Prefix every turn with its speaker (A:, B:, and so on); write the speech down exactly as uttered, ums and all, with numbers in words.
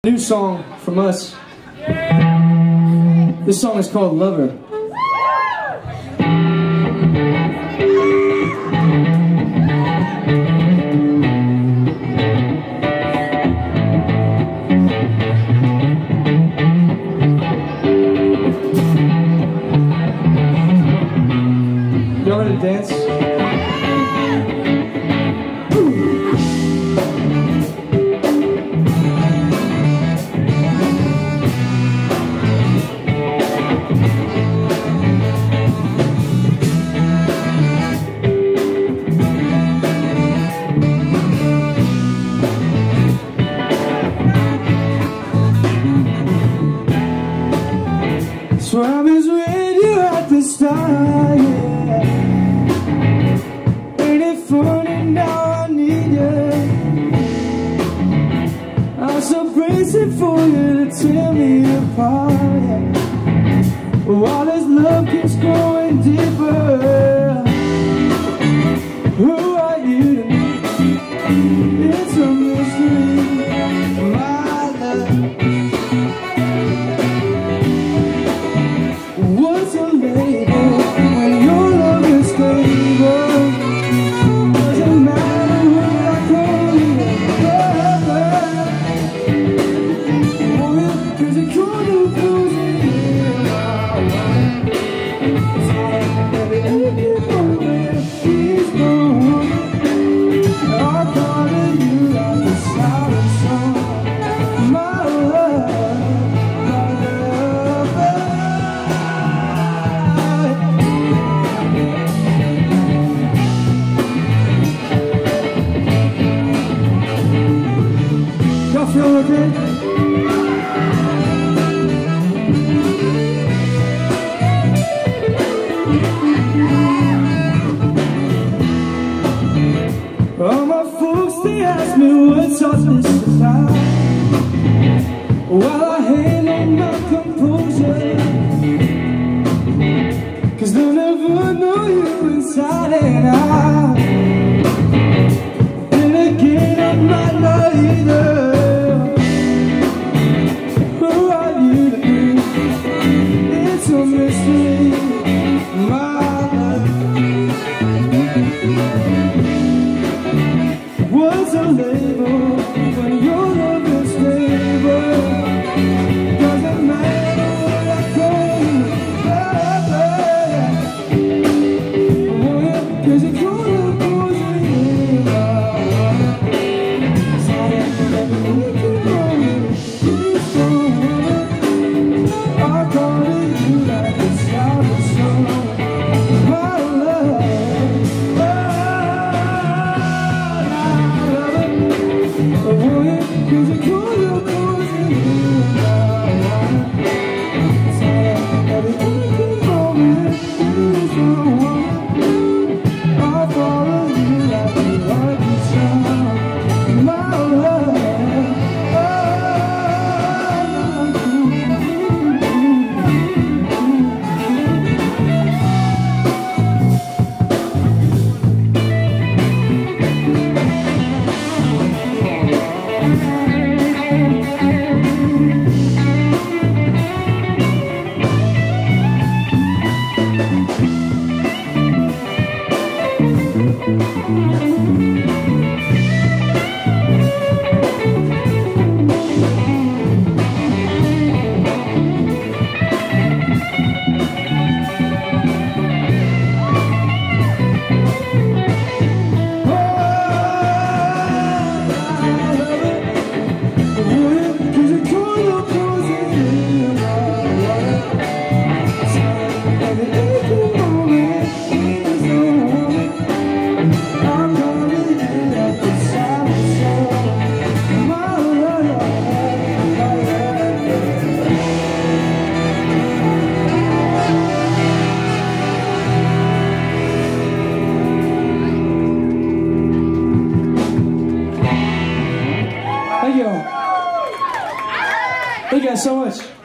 A: New song from us. This song is called Lover. Y'all ready to dance? So I was with you at the start, yeah. Ain't it funny now I need you? I'm so crazy for you to tear me apart, yeah. While this love keeps growing deeper, who are you to me? It's a mystery, my love. What's a label when your love is stable? Doesn't matter what I call you, oh, cause it could have goes in here. Every moment he's gone, I'm calling you like a silent song. My love, my love. Y'all feel okay? All my folks, they ask me what's all this about, while I handle my composure, cause they'll never know you inside and out. And again, I might not either. Who are you to me? It's a mystery, my love. What's a label when your love is stable? Doesn't matter what I call you, oh, yeah, cause it's your love goes in here. Sorry, every keep going, keep going. I'm calling you like a silent song. My love. Oh yeah, cause it could have goes in here. Sorry, everything keep going, please don't worry. I'll follow you like a lucky charm. My love. Thank you all. Thank you guys so much.